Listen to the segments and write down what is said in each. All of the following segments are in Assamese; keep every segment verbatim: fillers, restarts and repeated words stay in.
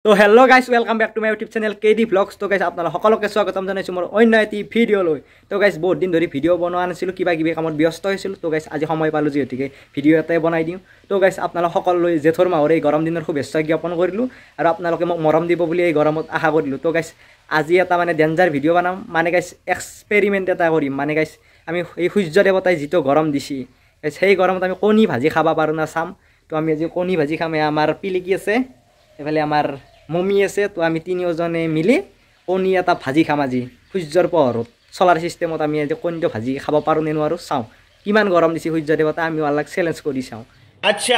তো hello' guys welcome back to my YouTube channel K D vlogs. তো গাইজ আপোনালোক সকলোকে স্বাগতম জনাইছোঁ মোৰ অন্য এটি ভিডিঅ' লৈ। তো গাইজ বহুত দিন ধৰি ভিডিঅ' বনোৱা নাছিলোঁ, কিবা কিবি কামত ব্যস্ত হৈছিলোঁ। তো গাইজ আজি সময় পালোঁ যিহেতুকে ভিডিঅ' এটাই বনাই দিওঁ। তো গাইজ আপোনালোক সকলোলৈ জেঠৰ মাহৰ এই গৰম দিনৰ শুভেচ্ছা জ্ঞাপন কৰিলোঁ আৰু আপোনালোকে মোক মৰম দিব বুলি এই গৰমত আশা কৰিলোঁ। তো গাইজ আজি এটা মানে ডেঞ্জাৰ ভিডিঅ' বনাম, মানে গাইজ এক্সপেৰিমেণ্ট এটা কৰিম। মানে গাইজ আমি এই সূৰ্য দেৱতাই যিটো গৰম দিছি, সেই গৰমত আমি কণী ভাজি খাব পাৰোঁ না চাম। তো আমি আজি কণী ভাজি খাম। আমাৰ পিলিকি আছে, এইফালে আমাৰ মমি আছে। তো আমি তিনিওজনে মিলি কণী এটা ভাজি খাম আজি সূৰ্যৰ পোহৰত। চলাৰ চিষ্টেমত আমি আজি কণীটো ভাজি খাব পাৰোঁ নে নোৱাৰোঁ চাওঁ। কিমান গৰম দিছে সূৰ্য দেৱতা, আমি অলপ চেলেঞ্জ কৰি চাওঁ। আচ্ছা।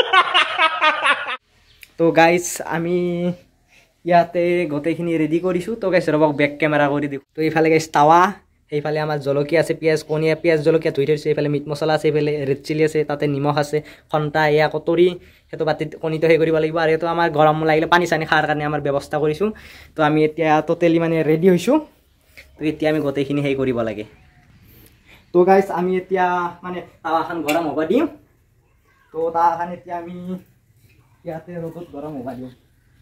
তো গাইজ আমি ইয়াতে গোটেইখিনি ৰেডি কৰিছোঁ। তো গাইজ ৰ'বক বেক কেমেৰা কৰি দিওঁ। তো এইফালে গাইজ টাৱা, সেইফালে আমাৰ জলকীয়া আছে, পিঁয়াজ কণীয়া পিঁয়াজ জলকীয়া ধুই থৈছে, এইফালে মিট মছলা আছে, এইফালে ৰেড চিলি আছে, তাতে নিমখ আছে, খন্তা এয়া কটৰী, সেইটো বাতিত কণীটো সেই কৰিব লাগিব। আৰু এইটো আমাৰ গৰম লাগিলে পানী চানী খোৱাৰ কাৰণে আমাৰ ব্যৱস্থা কৰিছোঁ। তো আমি এতিয়া ট'টেলি মানে ৰেডি হৈছোঁ। তো এতিয়া আমি গোটেইখিনি সেই কৰিব লাগে। তো গাইজ আমি এতিয়া মানে টাৱাখন গৰম হ'ব দিম। তো টাৱাখন এতিয়া আমি ইয়াতে ৰ'দত গৰম হ'ব দিওঁ।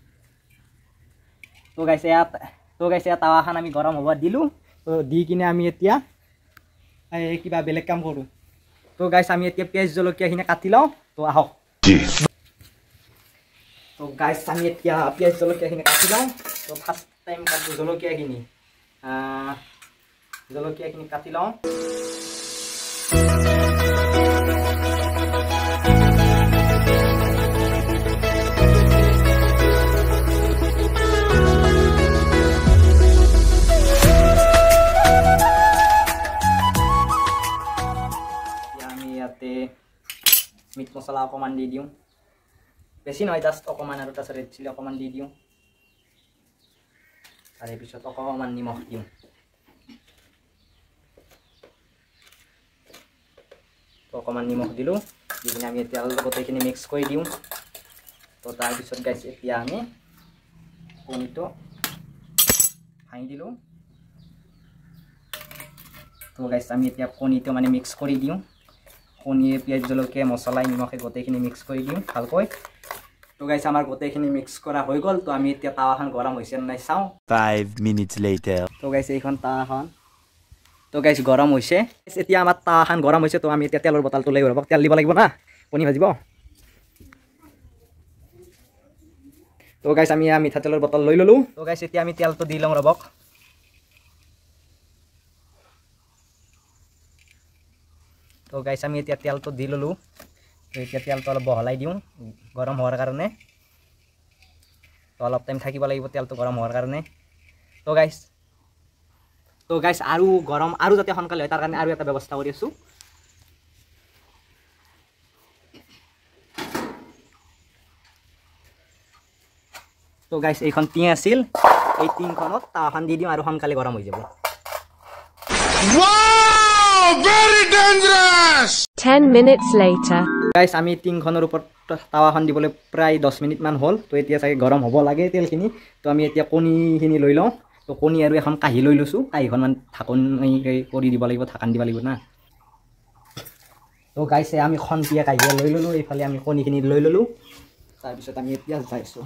তো গাইছে ইয়াত তো গাইছে ইয়াত টাৱাখন আমি গৰম হ'ব দিলোঁ। তো দি কিনে আমি এতিয়া এই কিবা বেলেগ কাম কৰোঁ। তো গাইছ আমি এতিয়া পিঁয়াজ জলকীয়াখিনি কাটি লওঁ। তো আহক। তো গাইছ আমি এতিয়া পিঁয়াজ জলকীয়াখিনি কাটি লওঁ। তো ফাৰ্ষ্ট টাইম কাটো জলকীয়াখিনি জলকীয়াখিনি কাটি লওঁ। মিট মছলা অকণমান দি দিওঁ, বেছি নহয়, জাষ্ট অকণমান, আৰু তাৰপিছত ৰেড চিলি অকণমান দি দিওঁ, তাৰে পিছত অকণমান নিমখ দিওঁ। অকণমান নিমখ দিলোঁ, দি কিনে আমি এতিয়া গোটেইখিনি মিক্স কৰি দিওঁ। তো তাৰপিছত গাইছ এতিয়া আমি কণীটো ভাঙি দিলোঁ। তো গাইছ আমি এতিয়া কণীটো মানে মিক্স কৰি দিওঁ। কণীয়ে পিঁয়াজ জলকীয়া মছলা নিমখে গোটেইখিনি মিক্স কৰি দিওঁ ভালকৈ। তো গাইছ আমাৰ গোটেইখিনি মিক্স কৰা হৈ গ'ল। তো আমি এতিয়া টাৱাখন গৰম হৈছে নাই চাওঁ। Five minutes later. তো গাইছ এইখন টাৱাখন তো গাইছ গৰম হৈছে। এতিয়া আমাৰ টাৱাখন গৰম হৈছে। তো আমি এতিয়া তেলৰ বটলটো লৈ ৰ'ব, তেল দিব লাগিব না কণী ভাজিব। তো গাইছ আমি মিঠাতেলৰ বটল লৈ ল'লোঁ। তো গাইছ এতিয়া আমি তেলটো দি লওঁ ৰ'বক। তো গাইছ আমি এতিয়া তেলটো দি ল'লোঁ। তো এতিয়া তেলটো অলপ বহলাই দিওঁ গৰম হোৱাৰ কাৰণে। তো অলপ টাইম থাকিব লাগিব তেলটো গৰম হোৱাৰ কাৰণে। তো গাইছ তো গাইছ আৰু গৰম আৰু যাতে সোনকালে হয় তাৰ কাৰণে আৰু এটা ব্যৱস্থা কৰি আছোঁ। তো গাইছ এইখন টিং আছিল, এই টিংখনত টাৱাখন দি দিওঁ আৰু সোনকালে গৰম হৈ যাব। Very dangerous. ten minutes later. Guys, আমি টিংখনৰ ওপৰত টাৱাখন দিবলৈ প্ৰায় দহ মিনিট মান হ'ল। তো এতিয়া চাগে গৰম হ'ব লাগে তেলখিনি। তো আমি এতিয়া কণীখিনি লৈ লওঁ। তো কণী আৰু এখন কাঁহী লৈ লৈছোঁ, কাঁহীখন মানে ঢাকন কৰি দিব লাগিব, ঢাকন দিব লাগিব না। তো গাইছে আমি খন্তীয়া কাঁহী লৈ ল'লোঁ, এইফালে আমি কণীখিনি লৈ ল'লোঁ। তাৰপিছত আমি এতিয়া যাইছোঁ।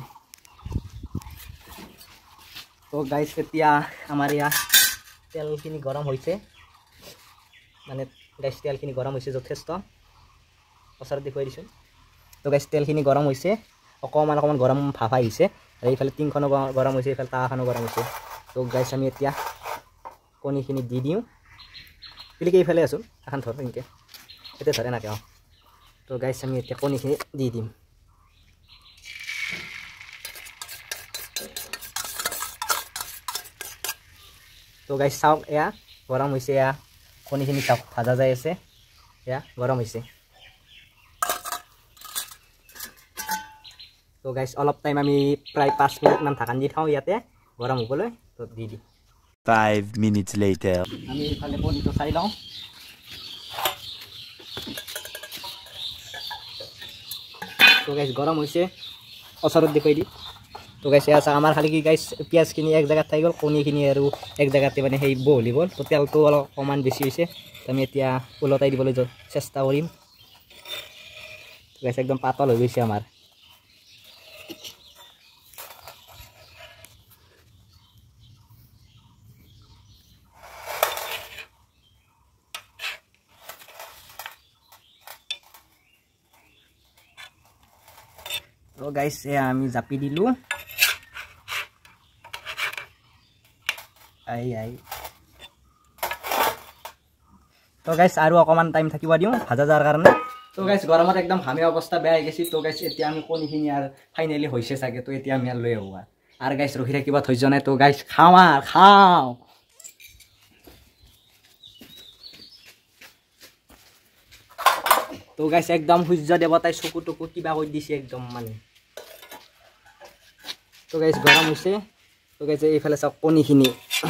তো গাইছ এতিয়া আমাৰ ইয়াত তেলখিনি গৰম হৈছে, মানে গাইছ তেলখিনি গৰম হৈছে যথেষ্ট, ওচৰত দেখুৱাই দিছোঁ। তো গাইছ তেলখিনি গৰম হৈছে, অকণমান অকণমান গৰম ভাৱ আহিছে। এইফালে টিংখনো গৰম হৈছে, এইফালে টাৱাখনো গৰম হৈছে। তো গাইছ আমি এতিয়া কণীখিনি দি দিওঁ। পিলিকি এইফালে আছোঁ, এখন ধৰ এনেকৈ এতিয়া ধৰে নাকে। অঁ তো গাইছ আমি এতিয়া কণীখিনি দি দিম। তো গাইছ চাওক, এয়া গৰম হৈছে, এয়া কণীখিনি চাওক ভাজা যাই আছে, এয়া গৰম হৈছে। তো গাইছ অলপ টাইম আমি প্ৰায় পাঁচ মিনিটমান ঢাকন দি থওঁ ইয়াতে গৰম হ'বলৈ। তো দি দিম। Five minutes later. আমি এইফালে কণীটো চাই লওঁ। তো গাইছ গৰম হৈছে, ওচৰত দেখুৱাই দি। তো গাইছ আছে আমাৰ খালি কি গাইছ পিঁয়াজখিনি এক জেগাত থাকি গ'ল, কণীখিনি আৰু এক জেগাতে মানে সেই বহলি গ'ল। তো তেলটো অলপ অকণমান বেছি হৈছে। তো আমি এতিয়া ওলটাই দিবলৈ চেষ্টা কৰিম। গাইছ একদম পাতল হৈ গৈছে আমাৰ। তো গাইস এ আমি জাপি দিলো আই আই তো গাইস আৰু অকমান টাইম থাকিব দিও ভাজা যাৰ কাৰণে তো গাইস গৰমত একদম হামি অৱস্থা বেয়া হৈ গৈছে তো গাইস এতিয়া আমি কণীখিনি আৰু ফাইনালি হৈছে চাগে তো এতিয়া আমি লৈ আহো আৰু গাইস ৰখি থাকিব থৈছ নাই তো গাইস খাও আৰু খাও তো গাইস একদম সূৰ্য দেৱতাই চকু টকু কিবা কৈ দিছে একদম মানে তো গাইস গৰম হৈছে তো গাইস এইফালে চাওক কণীখিনি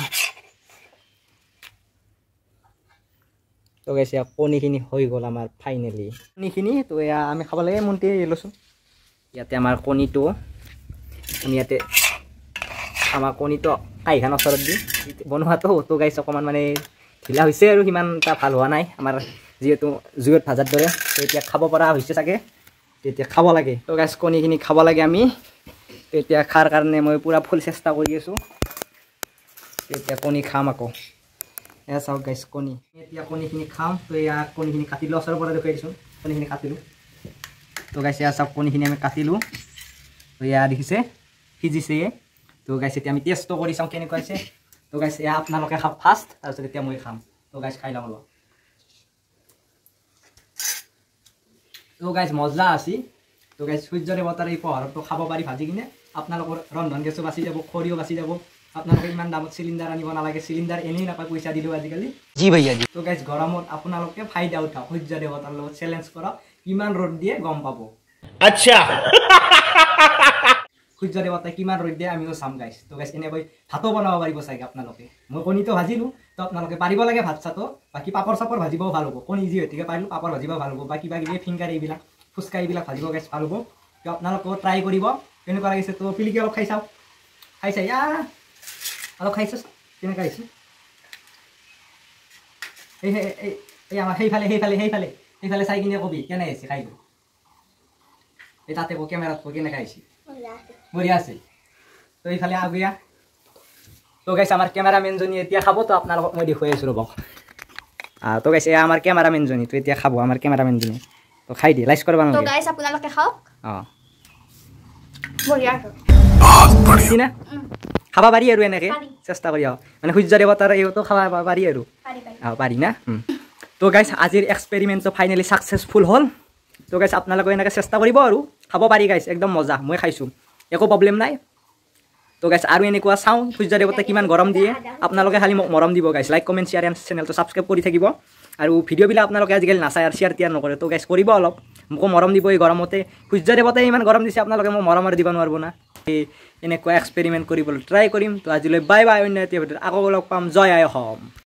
তো গাইস কণীখিনি হৈ গ'ল আমাৰ ফাইনেলি কণীখিনি তো এয়া আমি খাব লাগে মনতে লৈছোঁ ইয়াতে আমাৰ কণীটো আমি ইয়াতে আমাৰ কণীটো কাইখান ওচৰত দি বনোৱাটো তো গাইস অকণমান মানে ঢিলা হৈছে আৰু সিমান এটা ভাল হোৱা নাই আমাৰ যেহেতু জুইত ভাজাৰ দৰে এতিয়া খাব পৰা হৈছে চাগে তেতিয়া খাব লাগে তো গাইস কণীখিনি খাব লাগে আমি এতিয়া খাৰ কাৰণে মই পুৰা ফুল চেষ্টা কৰি আছোঁ এতিয়া কণী খাম আকৌ এয়া চাওক গাইস কণী এতিয়া কণীখিনি খাম তো এয়া কণীখিনি কাটিলোঁ ওচৰৰ পৰা দেখুৱাই দিছোঁ কণীখিনি কাটিলোঁ তো গাইস এয়া চাওক কণীখিনি আমি কাটিলোঁ তো এয়া দেখিছে সিজিছে তো গাইস এতিয়া আমি টেষ্টটো কৰি চাওঁ কেনেকুৱা হৈছে তো গাইস এয়া আপোনালোকে খাওক ফাৰ্ষ্ট তাৰপিছত এতিয়া মই খাম তো গাইস খাই লওঁ তো গাইস মজা আছে তো গাইস সূৰ্য দেৱতাৰ এই পোহৰটো খাব পাৰি ভাজি কিনে আপোনালোকৰ ৰন্ধন গেছো বাচি যাব খৰিও বাচি যাব আপোনালোকে ইমান দামত চিলিণ্ডাৰ আনিব নালাগে চিলিণ্ডাৰ এনেই নাপায় পইচা দিলেও আজিকালি জি ভাইয়া জি তো গাইস গৰমত আপোনালোকে ফাইদা উঠাওক সূৰ্য দেৱতাৰ লগত চেলেঞ্জ কৰক কিমান ৰ'দ দিয়ে গম পাব আচ্ছা সূৰ্য দেৱতাই কিমান ৰ'দ দিয়ে আমিও চাম গাইস তো গাইস এনেকৈ ভাতো বনাব পাৰিব চাগে আপোনালোকে মই কণীটো ভাজিলোঁ তো আপোনালোকে পাৰিব লাগে ভাত চাতো বাকী পাপৰ চাপৰ ভাজিবও ভাল হ'ব কণী যি গতিকে পাৰিলোঁ পাপৰ ভাজিব ভাল হ'ব বা কিবা কিবি ফিংগাৰ এইবিলাক ফুচকা এইবিলাক ভাজিব গাইস ভাল হ'ব তো আপোনালোকেও ট্ৰাই কৰিব কেনেকুৱা লাগিছে তো পিলিকি অলপ খাই চাওক খাই চাই আ অলপ খাইছোঁ কেনেকুৱা আহিছে এই এই আমাৰ সেইফালে সেইফালে সেইফালে সেইফালে চাই কিনে কবি কেনে আহিছে খাই এই তাতে কো কেমেৰাত কো কেনেকুৱা আহিছে বঢ়িয়া আছে তো এইফালে আগুয়া তো গাইস আমাৰ কেমেৰামেনজনী এতিয়া খাব তো আপোনালোকক মই দেখুৱাই আছোঁ ৰ'ব তো গাইস এয়া আমাৰ কেমেৰামেনজনী তো এতিয়া খাব আমাৰ কেমেৰামেনজনী তো খাই দি লাইক কৰিব নালাগে তো গাইস আপোনালোকে খাওক অঁ বঢ়িয়া বহুত বঢ়িয়া না খাব পাৰি আৰু এনেকৈ চেষ্টা কৰি আহক মানে সূৰ্য দেৱতাৰ এইটো খাব পাৰি আৰু অঁ পাৰি না তো গাইস আজিৰ এক্সপেৰিমেণ্টটো ফাইনেলি ছাকচেছফুল হ'ল তো গাইস আপোনালোকে এনেকৈ চেষ্টা কৰিব আৰু খাব পাৰি গাইস একদম মজা মই খাইছোঁ একো প্ৰব্লেম নাই তো গাইস আৰু এনেকুৱা চাওঁ সূৰ্য দেৱতাই কিমান গৰম দিয়ে আপোনালোকে খালি মোক মৰম দিব guys like comment share and চেনেলটো ছাবস্ক্ৰাইব কৰি থাকিব আৰু ভিডিঅ'বিলাক আপোনালোকে আজিকালি নাচায় আৰু শ্বেয়াৰ টিয়াৰ নকৰে তো গাইস কৰিব অলপ মোকো মৰম দিব এই গৰমতে সূৰ্য দেৱতাই ইমান গৰম দিছে আপোনালোকে মোক মৰম আৰু দিব নোৱাৰিব না এই এনেকুৱা এক্সপেৰিমেণ্ট কৰিবলৈ ট্ৰাই কৰিম তো আজিলৈ বাই বাই অন্য এটা ভিডিঅ'ত আকৌ লগ পাম জয় আই অসম।